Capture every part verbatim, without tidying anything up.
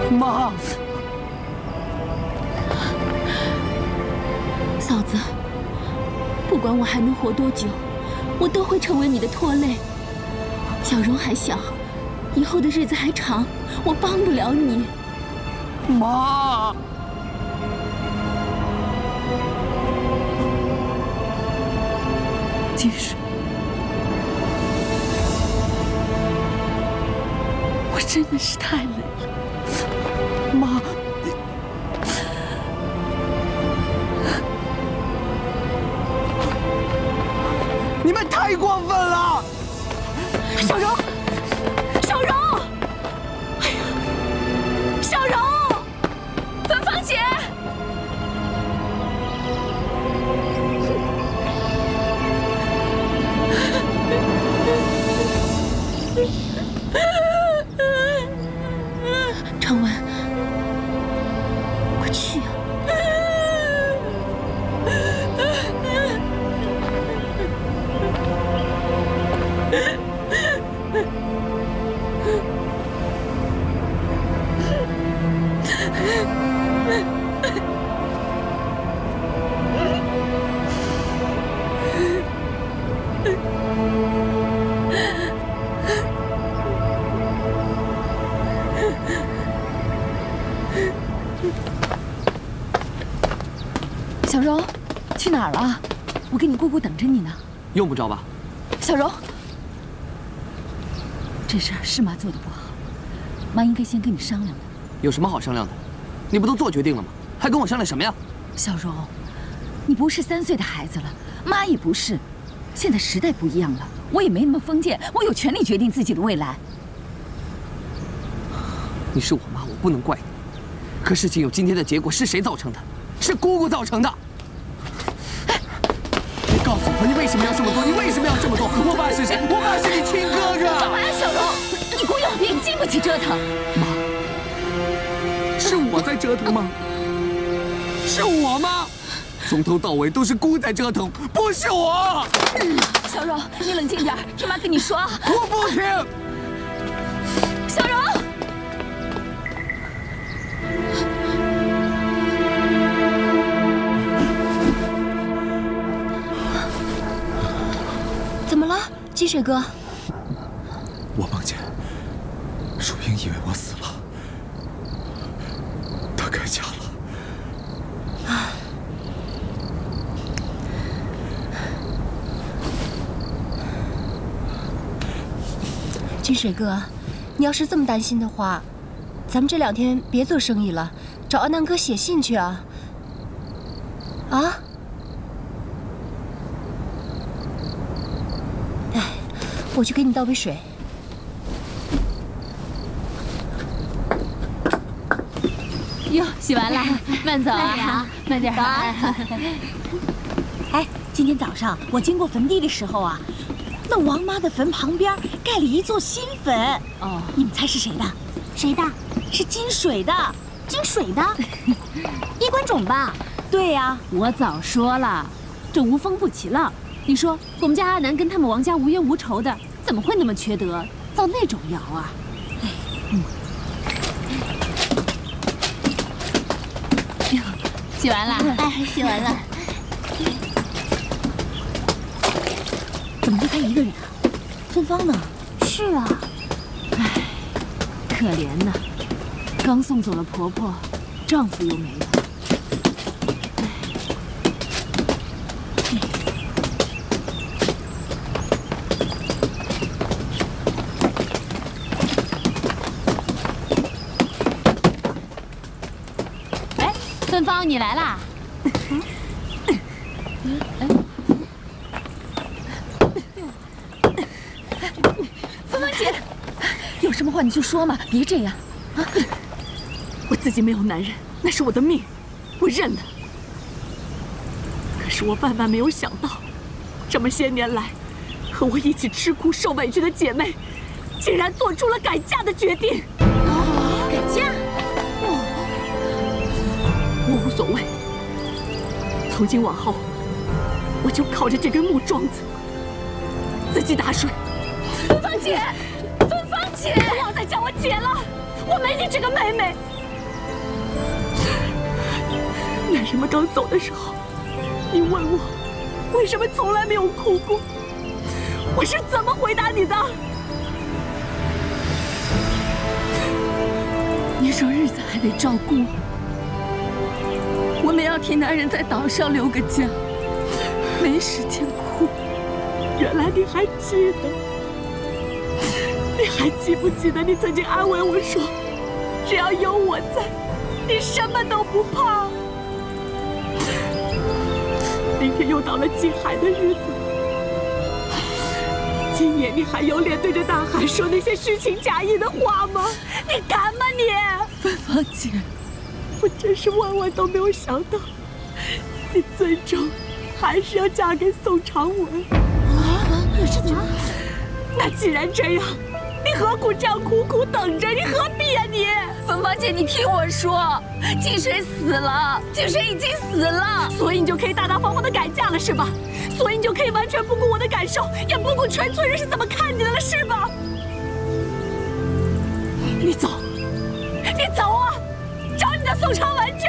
妈， 嫂子，不管我还能活多久，我都会成为你的拖累。小荣还小，以后的日子还长，我帮不了你。 妈， 金水，我真的是太累了， 妈。 你们太过分了！ 小荣，小荣，哎呀，小荣，芬芳姐，长文，快去啊！ 小荣，去哪儿了？我跟你姑姑等着你呢。 用不着吧？ 小荣，这事儿是妈做的不好，妈应该先跟你商量的。 有什么好商量的？你不都做决定了吗？还跟我商量什么呀？ 小荣，你不是三岁的孩子了，妈也不是。现在时代不一样了，我也没那么封建，我有权利决定自己的未来。 你是我妈，我不能怪你。可事情有今天的结果是谁造成的？是姑姑造成的。你告诉我，你为什么要这么做？你为什么要这么做？我爸是谁？我爸是你亲哥哥。 干嘛呀，小荣？你姑有病，经不起折腾。 妈，是我在折腾吗？是我吗？从头到尾都是姑在折腾，不是我。 小荣，你冷静点，听妈跟你说。 我不听。 小荣。 怎么了，积水哥？ 我梦见淑英以为我死了，她改嫁了。 啊！积水哥，你要是这么担心的话，咱们这两天别做生意了，找阿南哥写信去啊！啊？ 我去给你倒杯水。 哟，洗完了，慢走啊，慢点啊。 哎，今天早上我经过坟地的时候啊，那王妈的坟旁边盖了一座新坟。哦，你们猜是谁的？ 谁的？ 是金水的。 金水的？衣冠冢吧？ 对呀， 我早说了，这无风不起浪。 你说我们家阿南跟他们王家无冤无仇的，怎么会那么缺德，造那种谣啊？哎，嗯，哟，洗完了？ 哎，洗完了。 怎么就他一个人啊？芬芳呢？ 是啊。 哎，可怜呐，刚送走了婆婆，丈夫又没了。 芬芳，你来啦！ 芬芳姐，有什么话你就说嘛，别这样啊！ 我自己没有男人，那是我的命，我认了。可是我万万没有想到，这么些年来，和我一起吃苦受委屈的姐妹，竟然做出了改嫁的决定。 哦，改嫁？ 我无所谓。从今往后，我就靠着这根木桩子，自己打水。 芬芳姐，芬芳姐， 不要再叫我姐了，我没你这个妹妹。 人们刚走的时候，你问我为什么从来没有哭过，我是怎么回答你的？ 你说日子还得照顾，我们要替男人在岛上留个家，没时间哭。 原来你还记得？你还记不记得你曾经安慰我说，只要有我在，你什么都不怕？明天又到了祭海的日子，今年你还有脸对着大海说那些虚情假意的话吗？你敢吗你？ 芬芳姐， 我真是万万都没有想到，你最终还是要嫁给宋长文。 啊，你是怎么？ 那既然这样，你何苦这样苦苦等着？你何必呀、啊、你？ 芬芳姐，你听我说，静水死了，静水已经死了， 所以你就可以大大方方的改嫁了是吧？所以你就可以完全不顾我的感受，也不顾全村人是怎么看你的了是吧？你走，你走啊，找你的宋长文去。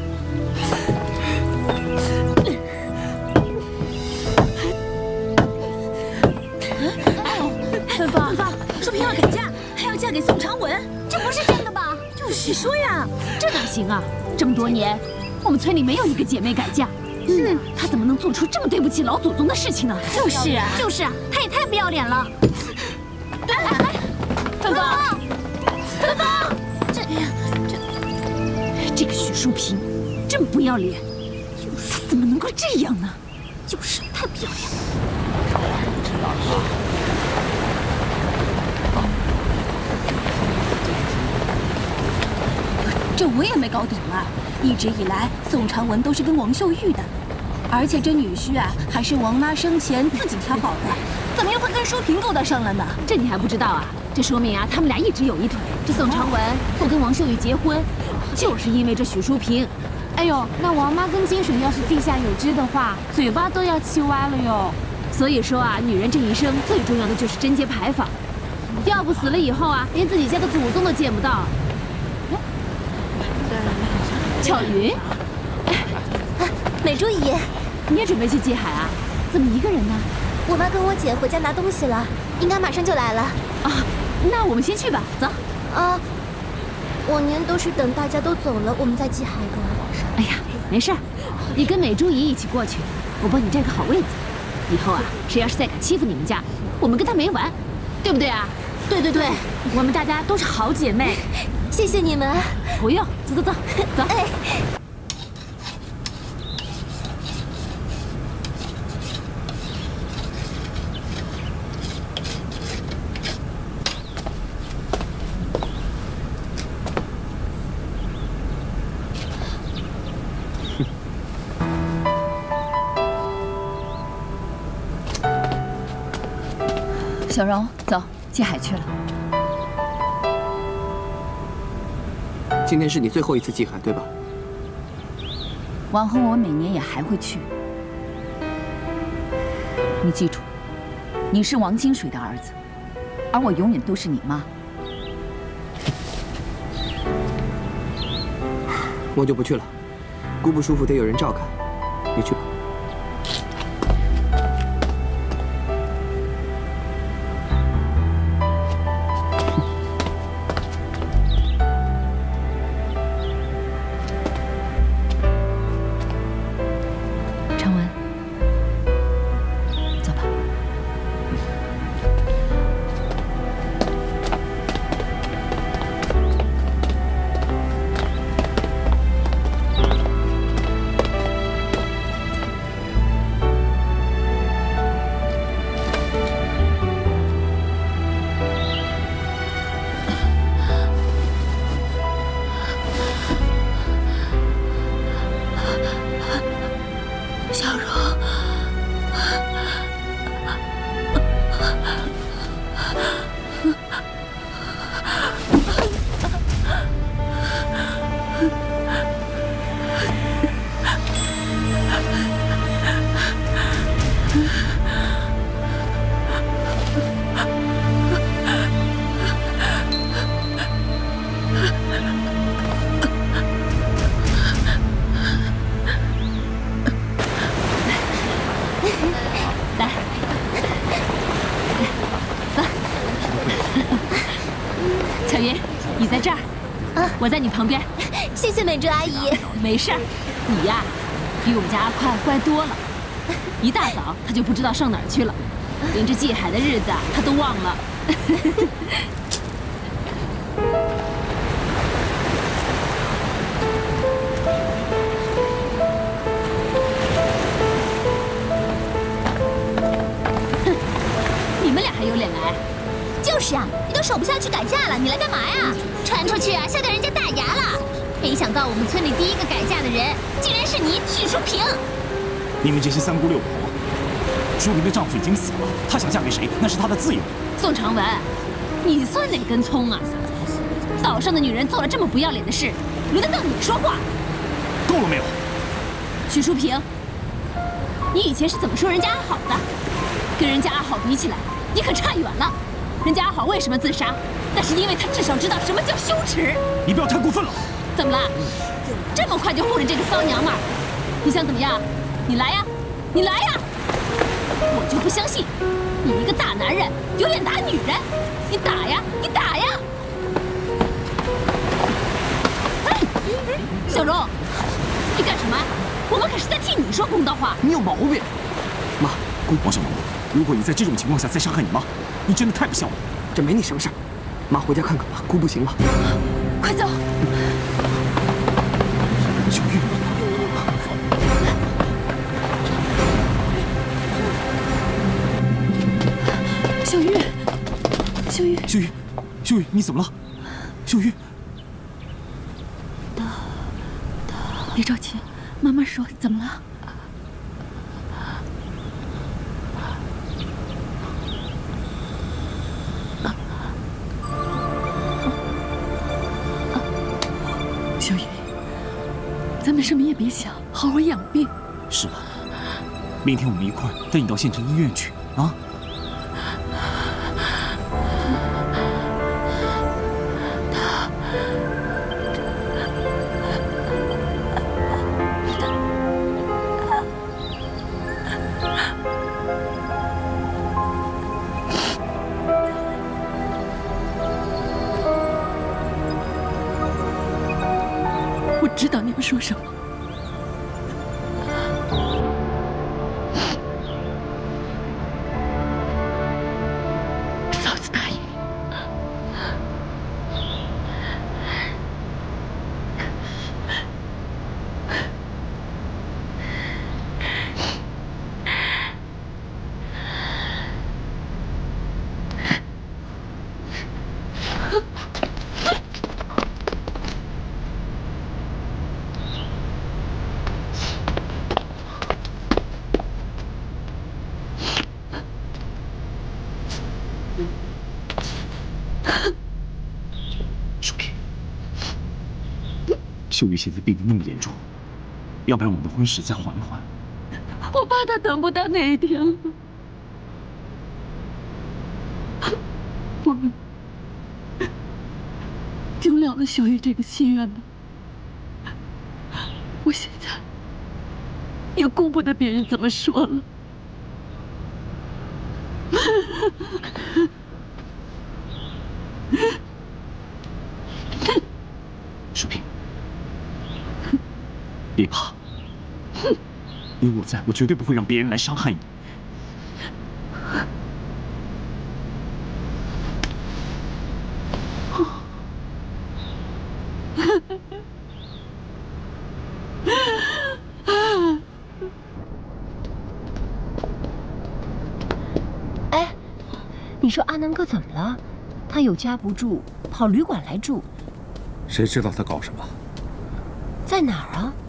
芬芳，芬芳，淑萍要改嫁，还要嫁给宋长文， 这不是真的吧？ 就是说呀， 这哪行啊！这么多年，我们村里没有一个姐妹改嫁，嗯，她怎么能做出这么对不起老祖宗的事情呢？ 就是啊， 就是啊，她也太不要脸了。 来来来，芬芳，芬芳， 这这这个许淑萍，真不要脸，她怎么能够这样呢？ 就是太不要脸了。 这我也没搞懂啊！一直以来，宋长文都是跟王秀玉的，而且这女婿啊，还是王妈生前自己挑好的，怎么又会跟淑萍勾搭上了呢？ 这你还不知道啊？这说明啊，他们俩一直有一腿。这宋长文不跟王秀玉结婚，就是因为这许淑萍。 哎呦，那王妈跟金水要是地下有知的话，嘴巴都要气歪了哟。 所以说啊，女人这一生最重要的就是贞洁牌坊，要不死了以后啊，连自己家的祖宗都见不到。巧云， 美珠姨， 你也准备去祭海啊？怎么一个人呢？ 我妈跟我姐回家拿东西了，应该马上就来了。 啊，那我们先去吧，走。 啊，往年都是等大家都走了，我们再祭海的。 哎呀，没事儿，你跟美珠姨一起过去，我帮你占个好位子。以后啊，谁要是再敢欺负你们家，我们跟他没完，对不对啊？ 对对对， 我们大家都是好姐妹。 谢谢你们。 不用，走走走走。 哎。 小荣，走，祭海去了。 今天是你最后一次祭海，对吧？ 往后我每年也还会去。你记住，你是王金水的儿子，而我永远都是你妈。 我就不去了，姑不舒服得有人照看，你去吧。 小云，你在这儿，啊，我在你旁边。 谢谢美珠阿姨。 没事儿，你呀，比我们家阿宽乖多了。一大早他就不知道上哪儿去了，连这祭海的日子啊，他都忘了。你们俩还有脸来？ 就是啊，你都守不下去改嫁了，你来干嘛呀？传出去啊，吓掉人家大牙了。没想到我们村里第一个改嫁的人，竟然是你许淑萍。 你们这些三姑六婆，淑萍的丈夫已经死了，她想嫁给谁那是她的自由。 宋长文，你算哪根葱啊？岛上的女人做了这么不要脸的事，轮得到你说话？ 够了没有？ 许淑萍，你以前是怎么说人家阿好的？跟人家阿好比起来，你可差远了。人家阿好为什么自杀？那是因为他至少知道什么叫羞耻。 你不要太过分了。 怎么了？这么快就护着这个骚娘们儿？你想怎么样？你来呀，你来呀！我就不相信，你一个大男人有脸打女人，你打呀，你打呀！小荣，你干什么？我们可是在替你说公道话。 你有毛病！ 妈，姑王小龙，如果你在这种情况下再伤害你妈，你真的太不孝了。 这没你什么事儿，妈回家看看吧，姑不行了。 快走！ 小玉， 小玉，小玉， 秀玉，秀玉，你怎么了？秀玉， 别着急，慢慢说，怎么了？小玉，咱们什么也别想，好好养病。 是吗？明天我们一块带你到县城医院去啊。 我知道你要说什么。嫂子答应你。 淑萍，秀玉现在病得那么严重，要不然我们的婚事再缓一缓。 我怕他等不到那一天了。我们就了了小玉这个心愿吧。我现在也顾不得别人怎么说了。 淑萍，别怕，有我在，我绝对不会让别人来伤害你。 哎，你说阿南哥怎么了？他有家不住，跑旅馆来住。 谁知道他搞什么？ 在哪儿啊？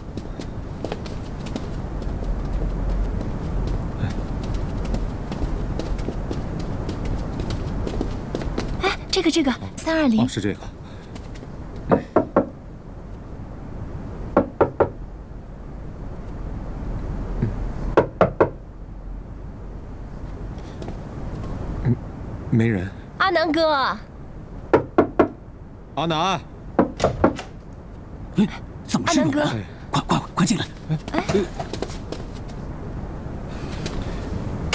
哎，这个这个三二零。 哦，是这个。嗯，没人。 阿南哥。 阿南。 哎，怎么是你们？快快快进来！ 哎，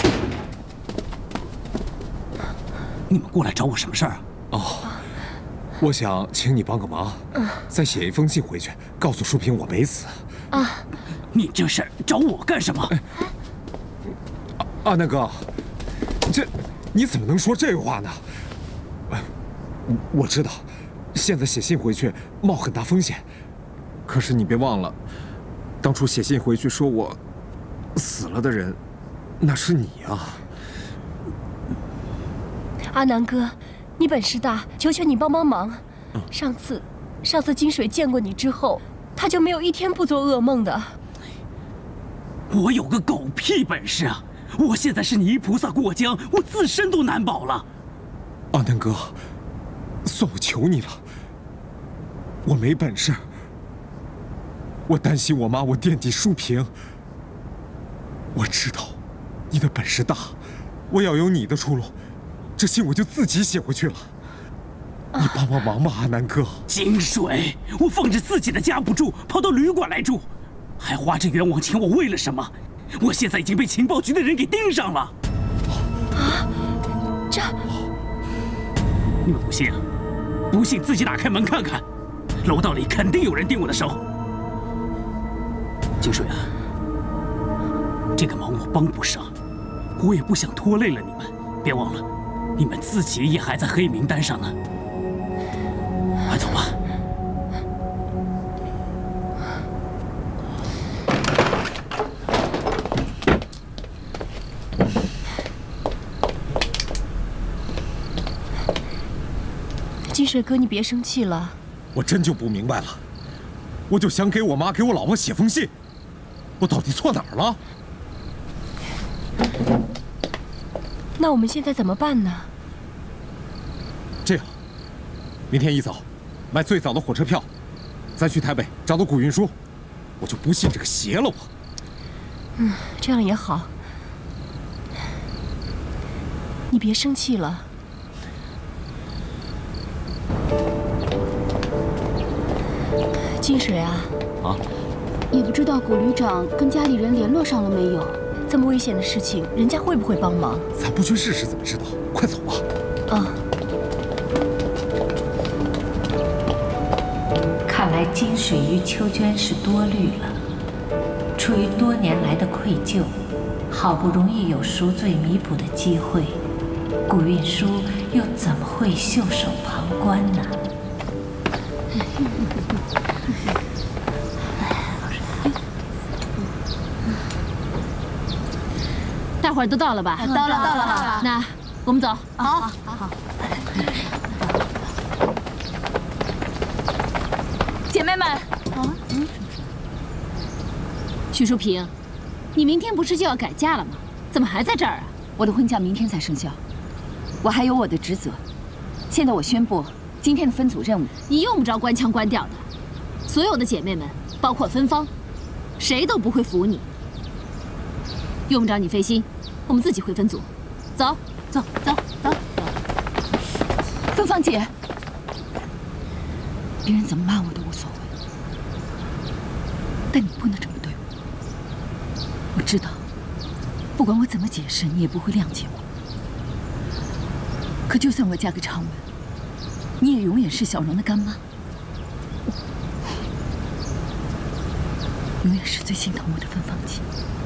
你们过来找我什么事儿啊？ 哦， 我想请你帮个忙，再写一封信回去，告诉淑萍我没死。 啊，你这事儿找我干什么？哎， 阿南哥，这你怎么能说这话呢？我我知道，现在写信回去冒很大风险，可是你别忘了，当初写信回去说我死了的人，那是你啊。 阿南哥，你本事大，求求你帮帮忙。上次，上次金水见过你之后，他就没有一天不做噩梦的。 我有个狗屁本事啊！我现在是泥菩萨过江，我自身都难保了。 阿南哥，算我求你了，我没本事，我担心我妈，我惦记淑萍。我知道你的本事大，我要有你的出路。这信我就自己写回去了，你帮帮忙吧，阿南哥。 金水，我放着自己的家不住，跑到旅馆来住，还花这冤枉钱，我为了什么？我现在已经被情报局的人给盯上了。 啊，这…… 你们不信？不信自己打开门看看，楼道里肯定有人盯我的手。金水啊，这个忙我帮不上，我也不想拖累了你们。别忘了，你们自己也还在黑名单上呢。快走吧。 金水哥，你别生气了。 我真就不明白了，我就想给我妈、给我老婆写封信，我到底错哪儿了？ 那我们现在怎么办呢？ 这样，明天一早，买最早的火车票，咱去台北找到古运输，我就不信这个邪了我。 嗯，这样也好。你别生气了。金水啊， 啊，也不知道古旅长跟家里人联络上了没有。 这么危险的事情，人家会不会帮忙？ 咱不去试试怎么知道？快走吧。 啊。 看来金水与秋娟是多虑了，出于多年来的愧疚，好不容易有赎罪弥补的机会，古运输又怎么会袖手旁观呢？ 大伙儿都到了吧？ 到了，到了。 那我们走。 好，好，好。姐妹们， 啊，嗯，许淑萍，你明天不是就要改嫁了吗？怎么还在这儿啊？ 我的婚假明天才生效，我还有我的职责。现在我宣布，今天的分组任务， 你用不着官腔官调的。所有的姐妹们，包括芬芳，谁都不会服你。用不着你费心。我们自己回分组，走，走，走，走。 芬芳姐，别人怎么骂我都无所谓，但你不能这么对我。我知道，不管我怎么解释，你也不会谅解我。可就算我嫁给常文，你也永远是小荣的干妈，永远是最心疼我的芬芳姐。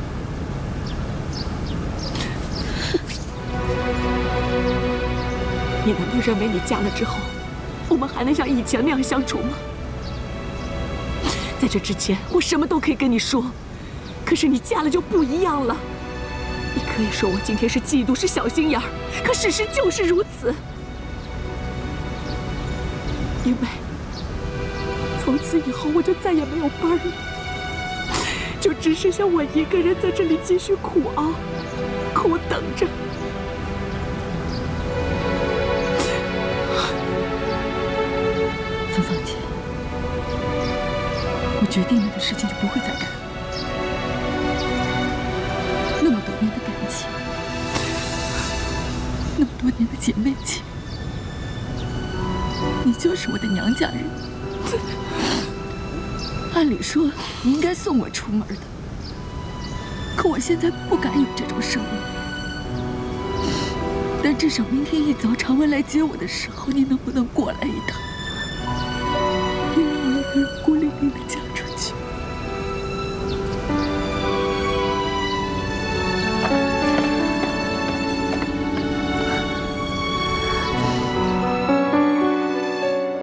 你难道认为你嫁了之后，我们还能像以前那样相处吗？在这之前，我什么都可以跟你说，可是你嫁了就不一样了。你可以说我今天是嫉妒，是小心眼儿，可事实就是如此。因为从此以后，我就再也没有班了，就只剩下我一个人在这里继续苦熬，苦等着。 芬芳姐，我决定了的事情就不会再改了。那么多年的感情，那么多年的姐妹情，你就是我的娘家人。按理说你应该送我出门的，可我现在不敢有这种声音。但至少明天一早常文来接我的时候，你能不能过来一趟？